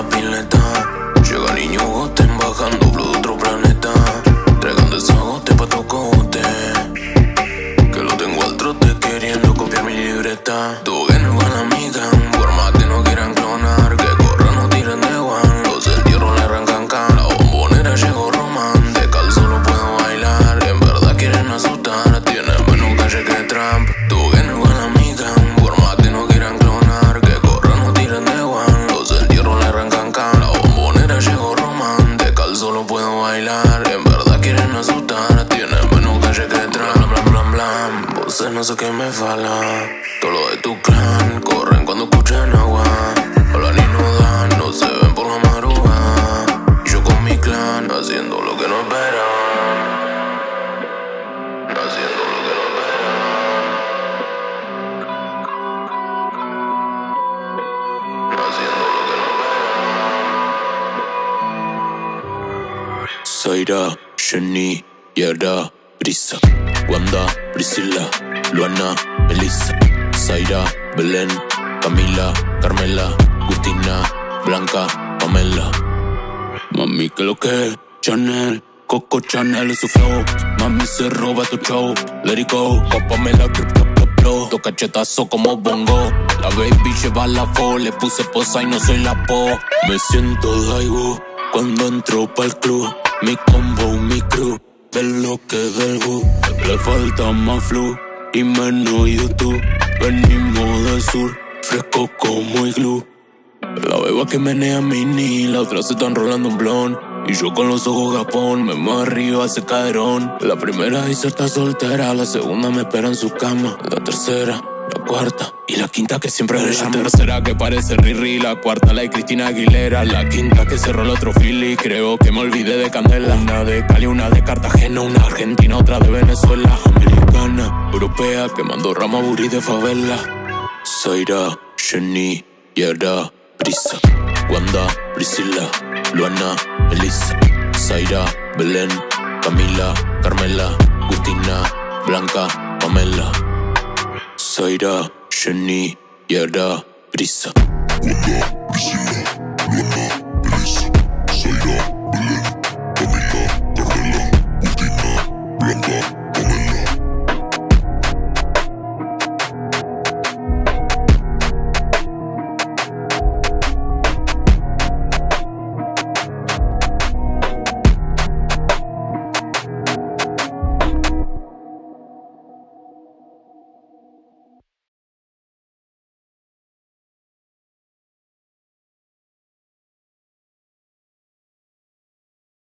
la pileta. Llega niño goten bajando blue de otro planeta. Traigan desagote pa' tu cogote, que lo tengo al trote queriendo copiar mi libreta. Tu que no van amiga, por más que no quieran clonar, que corran no tiren de guan, los entierros le arrancan can. La bombonera llegó Roman, de calzo lo puedo bailar. En verdad quieren asustar, tienen menos calle que Trump. Tu que no van amiga, por más que no quieran clonar, que corran no tiren de guan, los entierros le arrancan can. La bombonera llegó Roman, de calzo lo puedo bailar. En verdad quieren asustar, tienen menos calle que Trump. Blan, blan, blan, vos no sé qué me fala. Todo lo de tu clan, corren cuando escuchan agua. Hablan y no dan, no se ven por la madrugada. Y yo con mi clan, haciendo lo que no esperan. Haciendo lo que no esperan. Haciendo lo que no esperan. Zaira, Jenny, Yara, Brisa, Wanda, Priscila, Luana, Melissa, Zaira, Belén, Camila, Carmela, Agustina, Blanca, Pamela. Mami, que lo que Chanel, Coco Chanel es su flow. Mami se roba tu show, let it go. Pamela, blow, dos cachetazos como bongo. La baby lleva la fo, le puse posa y no soy la po. Me siento Daigo cuando entro pa'l club. Mi combo, mi crew, del lo que del bu. Le falta más flu y menos YouTube. Venimos del sur, fresco como iglú. La beba que menea mini, la otra se está enrolando un blon. Y yo con los ojos gapón, me muevo arriba ese caderón. La primera dice está soltera, la segunda me espera en su cama. La tercera, la cuarta y la quinta que siempre le llamo. La tercera que parece Riri, la cuarta la de Cristina Aguilera. La quinta que cerró el otro Philly, creo que me olvidé de Candela. Una de Cali, una de Cartagena, una argentina, otra de Venezuela. Americana, europea, que mandó Ramaburi de favela. Zaira, Jenny, Yara, Brisa, Wanda, Priscila, Luana, Melissa, Zaira, Belén, Camila, Carmela, Agustina, Blanca, Pamela. Zaira, Jenny, Yara, Brisa, Wanda, Priscila.